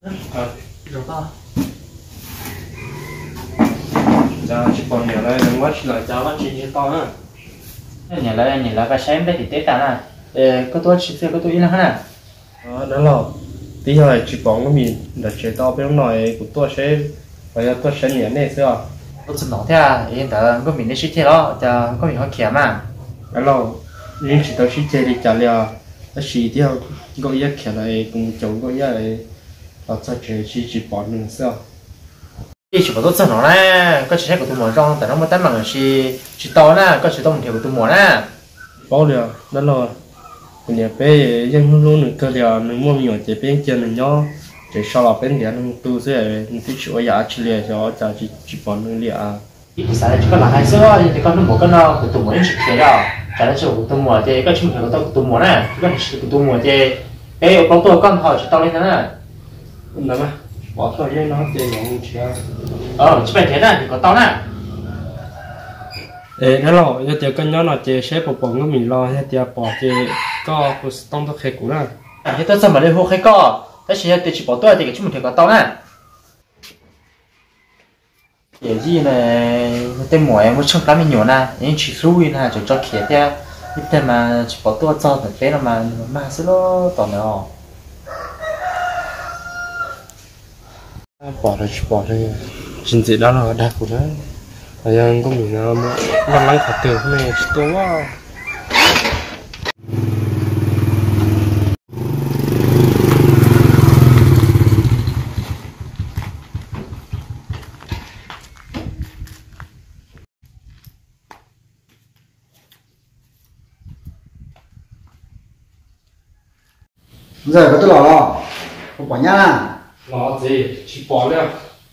Được không? Giờ chỉ còn nhiều đây đừng quá chỉ là cháu bắt chuyện như to nữa. Nhìn lại cái xem đấy thì tết ta nè, có tôi chỉ có tôi ít lắm nè. Đó là tí giờ chỉ bóng cái mình để chế to bên ngoài của tôi sẽ bây giờ tôi sẽ nhảy này xưa. Tôi chỉ nói thế à, hiện tại có mình đi xí thế đó, giờ có mình hơi khéo mà. Đó là riêng chỉ tôi xí chơi đi trả liền, nó xí theo gọi ý khéo này cùng chồng gọi ý này là cho chế chỉ bóng nữa xưa. Đi chỉ có tôi nói nè, có chỉ của tôi muốn rong, tại nó mới tán bằng chỉ to nè, có chỉ to một條của tôi muốn nè. Bao liền, đó là nhà bé dân luôn được cơ liền, nó mua nhiều chế bé chơi này nhó, chế sau là bên kia nó tu sẽ nó thích chữa giá chỉ liền cho chỉ bóng nữa liền. Thì sao lại chỉ có là hai số, thì con nó một cái nào của tôi muốn chỉ thế đó, trả lại cho của tôi muốn thì có chung của tôi muốn nè, có chỉ của tôi muốn thì bé có tôi con hỏi chỉ to lên thế nè. Đúng không? Bỏ thôi chứ nó chơi những chuyện Chứ phải thế nè thì có to nè. Nó lo giờ chơi cái nhóm là chơi xếp bộ bóng của mình lo hay chơi bỏ chơi có tông thức hệ cũ nè. Thế tôi xem mà đây hồ khai co, thế chỉ bỏ tôi thì cái chúng mình thì có to nè. Cái gì này tên mồi em muốn trông cá mình nhiều nè, nhưng chỉ xui nè cho khía theo, nhưng tên mà chỉ bỏ tôi cho thực tế là mà sẽ nó to nữa. Bỏ rồi chính trị đó là đặc của nó thời gian của mình năm nay thật tiền này tốt quá. Giờ có tôi lò không bỏ nhá là Lò gì chỉ bỏ lên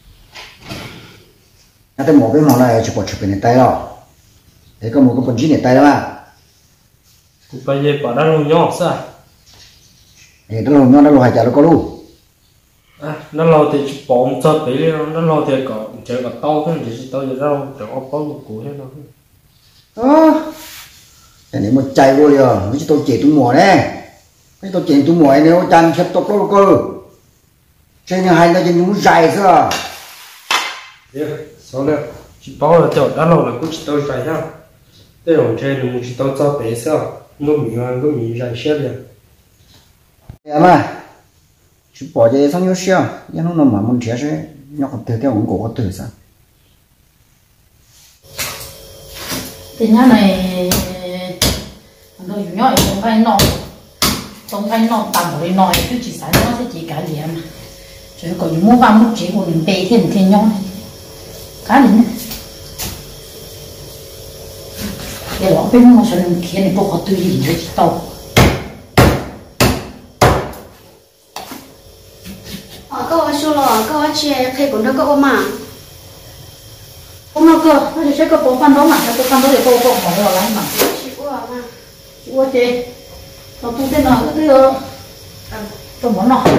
nhà tôi một cái món này chỉ bỏ chụp bên tay rồi thế có một cái phần chín này tay đó mà bây giờ bỏ ra luôn nhỏ sao thì nó lồng nó lồng hai chả nó có luôn nó lo thì chỉ bỏ một chút tí lên nó lo thì có chơi có to cái gì chỉ to gì đâu cho có một củ hết nó cái này một chạy vô rồi mới chỉ tôi chỉ tôi mùa đấy cái tôi chỉ tôi mùa này nếu chăn xếp tốt đâu cơ trên nhà hai nó chỉ muốn dài sao số lượng chỉ bao là chỗ đã lâu là cũng chỉ tôi phải ha đây ở trên là một chỉ tôi cho bé sao nó mình dài xếp liền em à chỉ bỏ cho xong nhiêu xíu nhưng nó mà muốn chết sẽ nhóc từ theo cổ có từ sao thì nhá này nó nhỏ không phải nọ tạm rồi nọ cứ chỉ sáng nó sẽ chỉ cả liền mà chứ còn mua vào một chỉ của mình bê thì nhỏ này cá này để lọ bên nó sẽ làm kia này bộ họ tùy gì cho chỉ tàu có số lọ có chia khi cũng được có mà không nó cơ nó sẽ có bộ phận đó mà cái phận đó để bộ họ rồi lại mà chỉ qua mà chỉ qua chơi nó cũng thế nào cái tôi muốn nó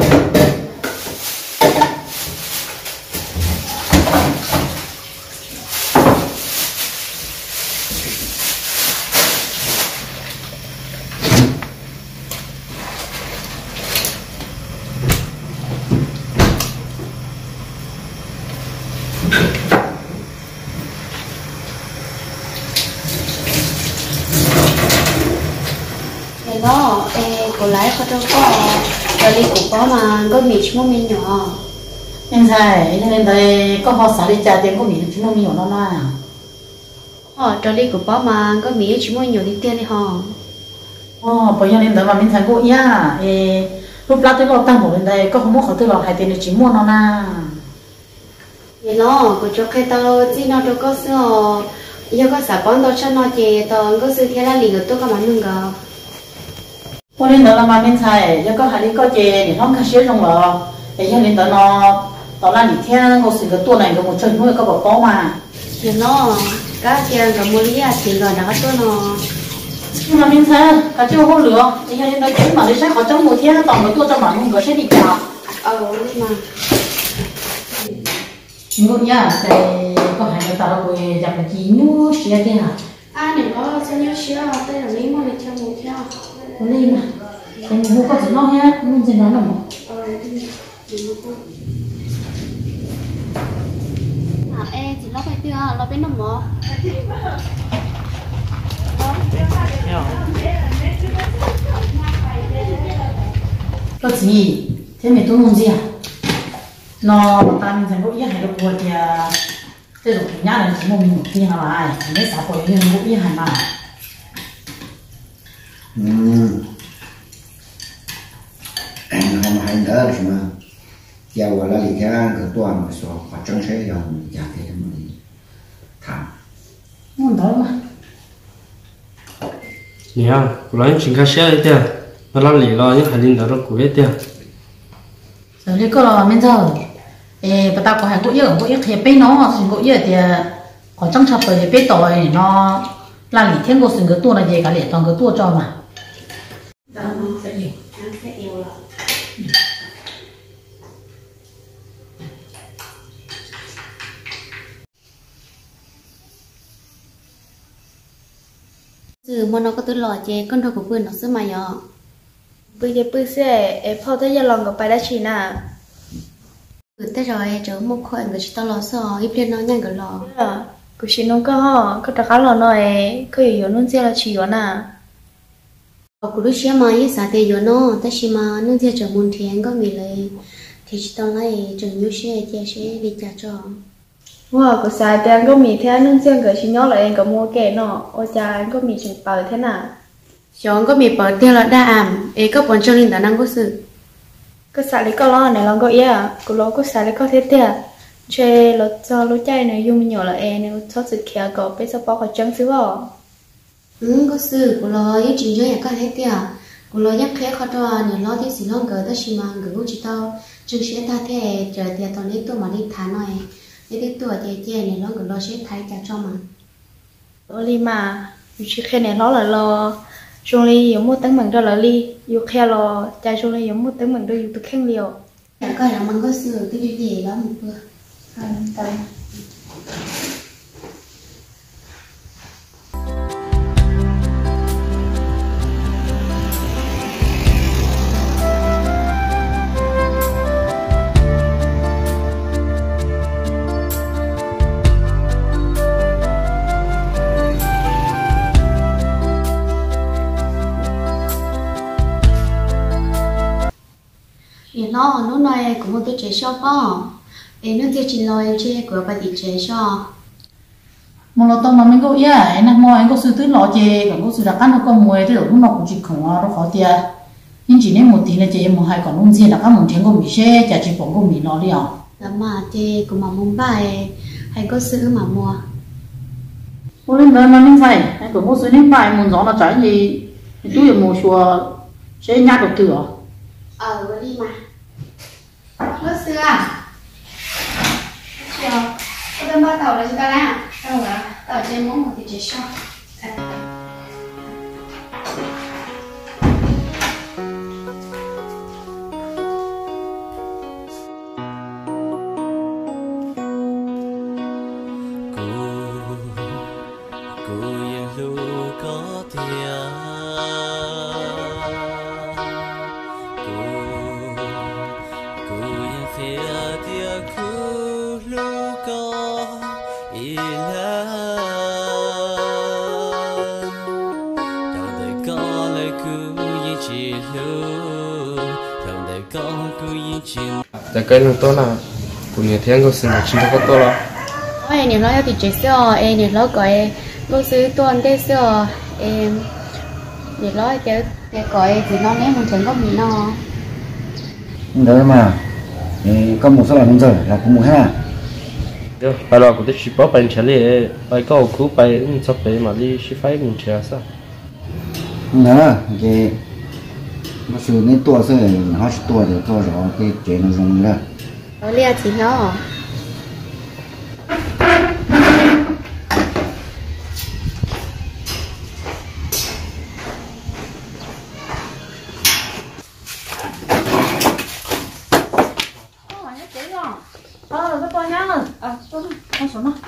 nó cô lái có đâu có rồi đi cũng có mà có mì chỉ muốn mì nhỏ em sai nên đây có họ xả đi trả tiền của mình chúng nó nhiều nó à rồi đi cũng có mà có mì chỉ muốn nhiều đi tiền đi họ bây giờ nên đó mà mình thấy cô ya lúc lát tới lọ tăng của bên đây có không muốn họ tới lọ hai tiền chỉ mua nó na vậy nó cô cho cái tao chỉ nó đâu có sữa giờ có xả bón tao cho nó chè tao có sự thế là liền được tôi có mà nương gà cô nên đó là mà mình thấy giờ có hai đi có chè để nó khai xế trong lọ để cho nên đó nó là đi theo ngồi sự cái tua này có một chân nuôi có bảo có mà thì nó cá chè cả mua lý thì rồi nó có nó nhưng mà mình thấy cả chưa hôn lửa thì cho nên đó chính mà đi sách họ trong một thiên toàn cái tua trong mà không có sẽ đi chào nhưng mà nhưng nhá thì có hai người ta đâu dập cái gì nhú xía thế hả này có sao nhiêu xíu đây là lý mà để cho một theo lên mà em mua có gì nó nhá không gì nó đâu Ê, chỉ lo phải tiêu, lo bên nó mỏ. Có gì thế mày tôi muốn gì à nó ta mình thành có ý hay được của thì thế rồi nhá là chỉ một mình một khi hả lại mấy xã hội như một ý hay mà anh không hay nữa là mà giờ gọi là lý cái toàn mà số họ trong sẽ dòng giá thì mình thảm muốn đó mà nè nói chuyện khác xe đấy chứ nó làm lý lo những hành linh đó nó cuối chứ rồi lấy cái là mình giờ bà ta có hàng gỗ dừa thì bên nó thành gỗ dừa thì có trong chập rồi thì bên tỏi nó là lý thiên gỗ sừng cái tua là gì cả lẽ toàn cái tua cho mà sẽ gì Sẽ yêu rồi. Từ mà nó có từ lò chè con thằng của bươn nó xưa mày à bây giờ bươn sẽ em phao tới giờ lòng của bài đã chỉ nè từ tới rồi chỗ một khoản người chỉ tao lò sò ít lên nó nhanh cái lò cứ chỉ nó có họ có tất cả lò nói có nhiều nó sẽ là chỉ đó nè của đứa trẻ mà ấy sao thì giờ nó ta chỉ mà nó sẽ trở muốn thiền có mình lại thì chỉ tao lại trở như xe chia sẽ đi trả cho wow có sai thì anh có mì thế nó sẽ cái chỉ nhỏ lại anh có mua kẹo nó ôi cha anh có mì chừng bờ thế nào chọn có mì bờ tiêu là đa ảm ấy có bọn cho nên đã năng có sự có sai lấy có lo này lòng có ý à có lo có sai lấy có thế thế chơi lo cho lo chơi này dùng nhiều là em nếu cho sự kia có bây giờ bao có trắng xíu vào có sự của lo những chuyện chơi có thế thế của lo nhắc khé khó cho nhiều lo thì xí lo gỡ ta chỉ mà gỡ chỉ tao chừng sẽ ta thế chờ thì tao lấy tôi mà đi thả này để cái tuổi thì này nó gỡ lo sẽ thay trả cho mà li mà chỉ khi này nó là lo trong li giống một tấm bằng cho là li yêu khe lo chạy trong li giống một tấm bằng đôi yêu từ khen liều chẳng coi là mình có sự cái gì đó một bữa nó nói cũng một cái chế shop đó em nó chỉ nói chế của bà đi chế shop một lọ tôm mà mình có ý à nè mua anh có sư tứ lọ chè còn có sư đặc ăn nó có mùi thế rồi lúc nào cũng chỉ khổng nó khó tiệt nhưng chỉ nên một tí là chè một hai còn không gì đặc ăn một tiếng có mì xe chả chỉ còn có mì nó đi à là mà chè của mà muốn bài hay có sư mà mua mua lên đó mà mình phải anh có một sư nên bài muốn gió nó trái gì chú là mua chùa sẽ nhát được thừa đi mà có sư à chiều có đang bắt đầu là chúng ta làm đâu là tàu trên muốn một cái chế shop tại cái nó to là của nhà thiên có sự chỉ có to là ôi nhiều nói thì chế sữa em nhiều nói gọi có sư tuần thế sữa em nhiều nói cái gọi thì nó ném một trận có gì nó đấy mà có một số là mình rồi là cũng một ha được bài lo của tôi chỉ bảo bài trả lời bài câu cũ bài sắp tới mà đi chỉ phải mình trả sao nữa cái nó sự nên tua sẽ nó sẽ tua được tua rồi cái chuyện nó dùng ra nó lia chỉ nó cái to nhá con xuống nó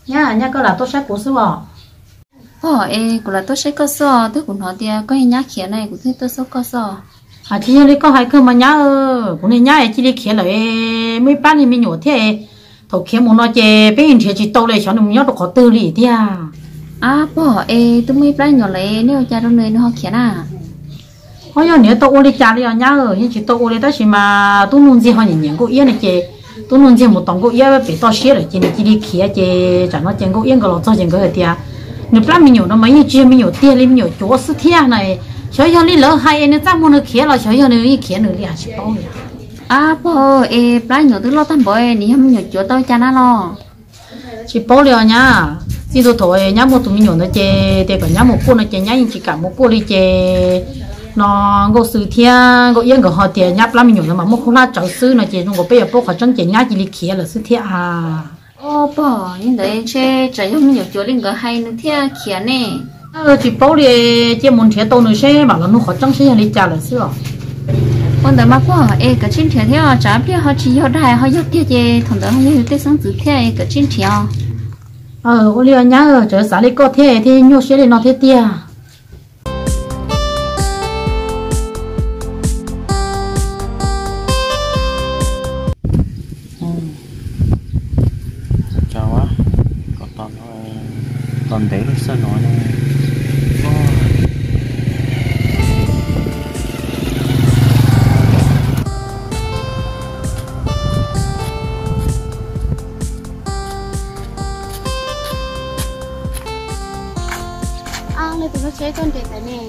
nhá có là tốt sách của sư bỏ cũng là tốt sách có sò tôi cũng nói thì có nhá khía này cũng thấy tôi số có sò chỉ như có hai cơ mà nhá cũng nên nhá chỉ đi khía lại mấy班里面有thế thầu khía muốn nói chè bé hình chỉ tàu lại cho nó nhớ được có tư lý thế bỏ tôi mấy班nhỏ lại nếu cha đâu nơi nó khía à hỏi nhau nếu tàu ô đi cha đi nhá hiện chỉ tàu ô đi đó chỉ mà tôi muốn gì họ nhìn cô yên này chè tôi muốn gì một tổng cô yên bị tao xé rồi chỉ đi khía chè chẳng nó chè cô yên cái lọ cho chè cái thế nếu班里面有那么一只没有店里面有做事天này小小你老害你怎么能khía了小小你一khía你俩是包了 bỏ班nhỏ tôi lo tạm bỏ你không nhỏ chỗ tôi cha nó lo chỉ bao liều nhá chỉ tôi thôi nhá một tụi mình nhổn nó chè để cả nhá một cô nó chè nhá chỉ cả một cô đi chè nó có sự thiên có yên có họ tiền nhá làm mình nhổn mà một cô là cháu sư nó chè nó có bây giờ bố họ chân chè nhá chỉ đi khía là sự thiên bỏ nhưng đấy chè trái không nhỏ chỗ lên cái hay nữa thiên khía nè chỉ bao liều chè muốn thiệt tôi nó xe mà nó họ chân xe đi trả là sư còn đời mà bỏ cái trên thiệt theo trả biết họ chỉ họ đại họ giúp thiệt chè thằng đó họ giúp thiệt sáng tự thiệt cái trên thiệt ô liều nhá chờ sáng đi có thiệt thì nhô xe đi nó thiệt tia còn để nó sao nói này này tụi nó chế con để tại nè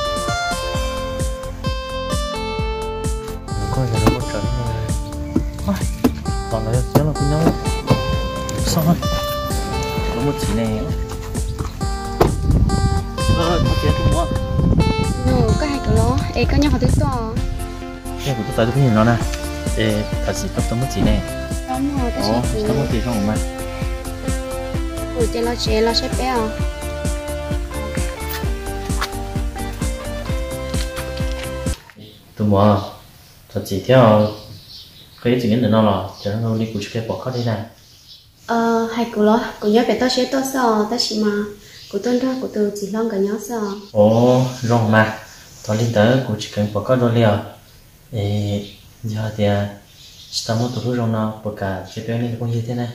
coi là nó một trận rồi còn lại chắc là cái nhau sao hết có một chỉ này có chuyện không có có hai cái ló có nhau họ thứ to cái của tôi thấy nhìn nó nè thật sự có một chỉ này đúng rồi có một chỉ không mà ủa chế nó sẽ bé à tụi mò thật chỉ theo cái chuyện nữa nó là cho nó đi của cái bỏ khóc đây này hai cô lo cô nhớ về tao sẽ tao sao tao chỉ mà cô tuân ra cô từ chỉ long cả nhớ sao rồi mà tao lên tới của chỉ cần bỏ khóc rồi liền giờ thì tao muốn tụi rồi nó bỏ cả cái bé này cũng như thế này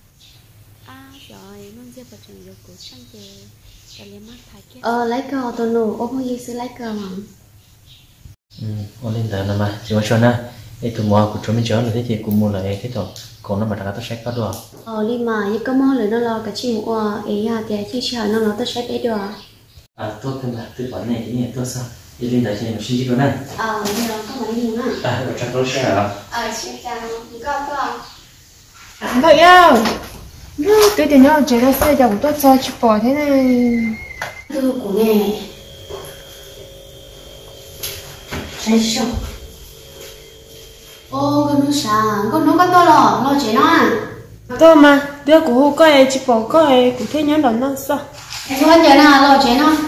rồi nó sẽ bắt đầu vô cổ sang lấy cờ tôi nổ ô bao nhiêu sẽ lấy cờ mà ôn lên tới mà chỉ có cho na tụi mò của chúng mình chở rồi thì cũng mua lại cái thôi còn nó mà đã tao sẽ có được đi mà như có món rồi nó lo cả chi mua thì chi chờ nó tao sẽ biết được tôi cần là tư vấn này cái này tôi sao đi lên tới trên một chi tiết này bây giờ có mấy nhiều nữa rồi chắc tôi sẽ xin chào có vậy à tôi thì nhớ chế ra xe dòng tôi cho chụp bỏ thế này thư của nè sai sâu con nó sáng con nó có to lo chế nó tôi mà đứa của cô ấy chụp bỏ cô ấy cũng thấy nhớ đón nó sao thôi chế nào lo chế nó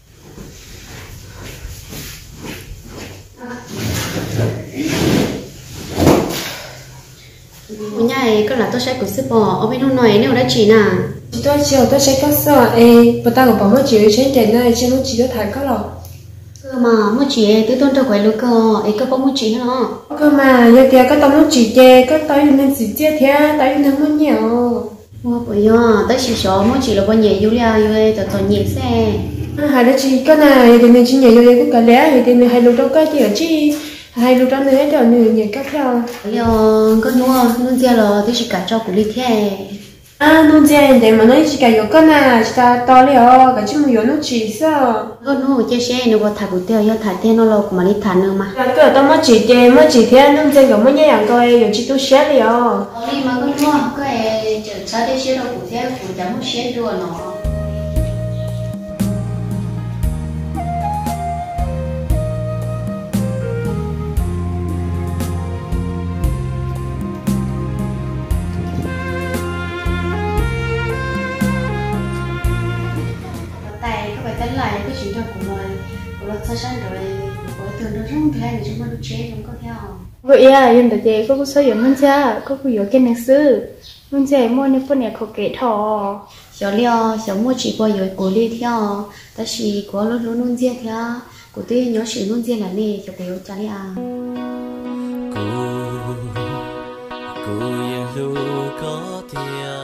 nhảy cái là tôi sẽ của shipper ở bên này nếu đã chỉ nào tôi chiều tôi sẽ có sợ bà ta có bảo mất chỉ trên tiền này trên nó chỉ có thải có lọ cơ mà mất chỉ tôi tôn tôi quay lúc cơ có mất chỉ nó cơ mà giờ thì có tao mất chỉ chê có tới nên chỉ chê thế tới nên mất nhiều bây giờ tới chỉ số mất chỉ là bao nhiêu Julia rồi từ từ nhiệt xe hai đứa chị cái này thì mình chỉ nhảy vô đây cũng cả lẽ thì mình hai lô đâu cái tiểu chi hai lô đó nữa cho nữa nhảy các theo giờ có nuôi ra là tôi chỉ cả cho của lịch thế nuôi ra để mà nói chỉ cả có này chỉ ta to liền cái chứ một nó chỉ sao có nuôi chơi xe nó có thả của tiêu giờ thả thế nó lo mà đi thả nữa mà cái tao mất chỉ thế nuôi ra có mấy nhà coi giờ chỉ tôi xe liền đi mà có nuôi cái chờ sao để xe đâu của thế của chẳng muốn xe đua nó lại cái chuyện đó của nó sao rồi của từ nó rong thế này chúng nó được chế chúng có theo vậy à yên tại chị có số dụng hơn cha có cái dụng cái này sư hơn cha mua những phần này khó kể thọ giờ liao giờ mua chỉ qua rồi cố đi theo ta chỉ có lúc lúc luôn chia theo cố tuy nhớ chỉ luôn chia là đi cho béo cha đi à cô yên lu có tiền